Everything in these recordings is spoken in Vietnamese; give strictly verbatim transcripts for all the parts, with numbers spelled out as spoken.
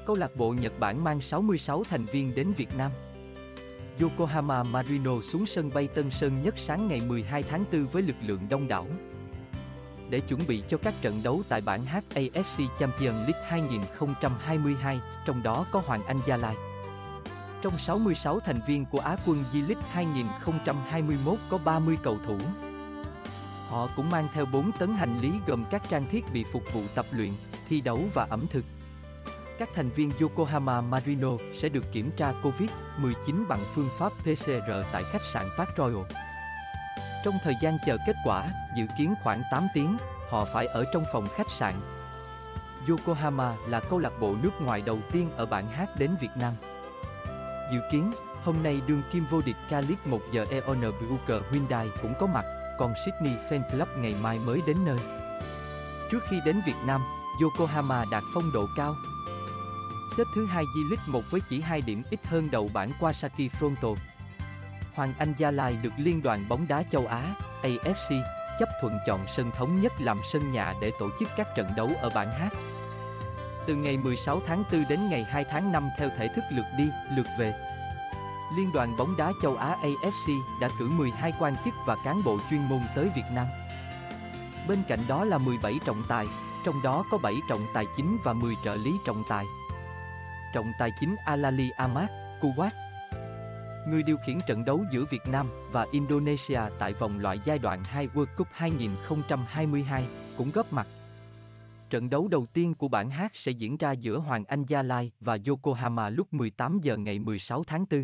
Câu lạc bộ Nhật Bản mang sáu mươi sáu thành viên đến Việt Nam. Yokohama Marinos xuống sân bay Tân Sơn Nhất sáng ngày mười hai tháng tư với lực lượng đông đảo để chuẩn bị cho các trận đấu tại bảng H A F C Champions League hai không hai hai, trong đó có Hoàng Anh Gia Lai. Trong sáu mươi sáu thành viên của Á quân V-League hai không hai mốt có ba mươi cầu thủ. Họ cũng mang theo bốn tấn hành lý gồm các trang thiết bị phục vụ tập luyện, thi đấu và ẩm thực. Các thành viên Yokohama Marinos sẽ được kiểm tra Covid mười chín bằng phương pháp P C R tại khách sạn Park Royal. Trong thời gian chờ kết quả, dự kiến khoảng tám tiếng, họ phải ở trong phòng khách sạn. Yokohama là câu lạc bộ nước ngoài đầu tiên ở bảng H đến Việt Nam. Dự kiến, hôm nay đương kim vô địch K-League một giờ E O N B U K Hyundai cũng có mặt, còn Sydney Fan Club ngày mai mới đến nơi. Trước khi đến Việt Nam, Yokohama đạt phong độ cao. Xếp thứ hai V-League một với chỉ hai điểm ít hơn đầu bảng Kawasaki Frontale. Hoàng Anh Gia Lai được Liên đoàn bóng đá châu Á, A F C, chấp thuận chọn sân Thống Nhất làm sân nhà để tổ chức các trận đấu ở bảng H. Từ ngày mười sáu tháng tư đến ngày hai tháng năm theo thể thức lượt đi, lượt về. Liên đoàn bóng đá châu Á A F C đã cử mười hai quan chức và cán bộ chuyên môn tới Việt Nam. Bên cạnh đó là mười bảy trọng tài, trong đó có bảy trọng tài chính và mười trợ lý trọng tài. Trọng tài chính Alali Ahmad, Kuwait. Người điều khiển trận đấu giữa Việt Nam và Indonesia tại vòng loại giai đoạn hai World Cup hai không hai hai cũng góp mặt. Trận đấu đầu tiên của bảng H sẽ diễn ra giữa Hoàng Anh Gia Lai và Yokohama lúc mười tám giờ ngày mười sáu tháng tư.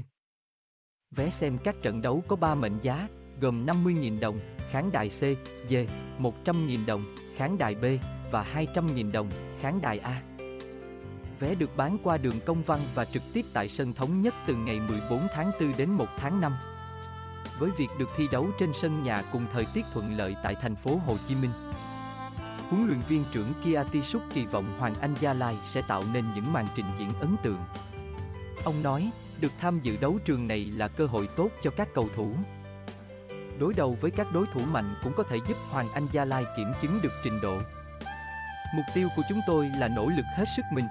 Vé xem các trận đấu có ba mệnh giá, gồm năm mươi nghìn đồng, khán đài C, D, một trăm nghìn đồng, khán đài B và hai trăm nghìn đồng, khán đài A. Vé được bán qua đường công văn và trực tiếp tại sân Thống Nhất từ ngày mười bốn tháng tư đến một tháng năm. Với việc được thi đấu trên sân nhà cùng thời tiết thuận lợi tại thành phố Hồ Chí Minh, huấn luyện viên trưởng Kia Tisuk kỳ vọng Hoàng Anh Gia Lai sẽ tạo nên những màn trình diễn ấn tượng. Ông nói, được tham dự đấu trường này là cơ hội tốt cho các cầu thủ. Đối đầu với các đối thủ mạnh cũng có thể giúp Hoàng Anh Gia Lai kiểm chứng được trình độ. Mục tiêu của chúng tôi là nỗ lực hết sức mình.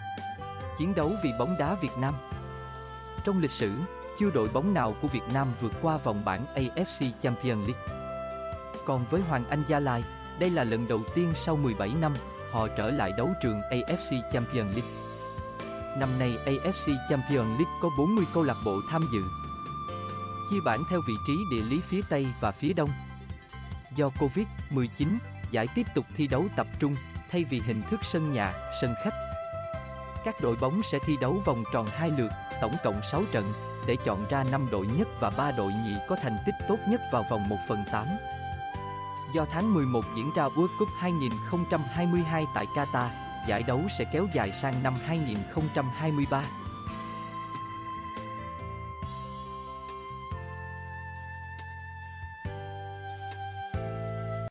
Chiến đấu vì bóng đá Việt Nam. Trong lịch sử, chưa đội bóng nào của Việt Nam vượt qua vòng bảng A F C Champions League. Còn với Hoàng Anh Gia Lai, đây là lần đầu tiên sau mười bảy năm, họ trở lại đấu trường A F C Champions League. Năm nay A F C Champions League có bốn mươi câu lạc bộ tham dự. Chia bảng theo vị trí địa lý phía Tây và phía Đông. Do Covid mười chín, giải tiếp tục thi đấu tập trung, thay vì hình thức sân nhà, sân khách. Các đội bóng sẽ thi đấu vòng tròn hai lượt, tổng cộng sáu trận, để chọn ra năm đội nhất và ba đội nhì có thành tích tốt nhất vào vòng một phần tám. Do tháng mười một diễn ra World Cup hai không hai hai tại Qatar, giải đấu sẽ kéo dài sang năm hai không hai ba.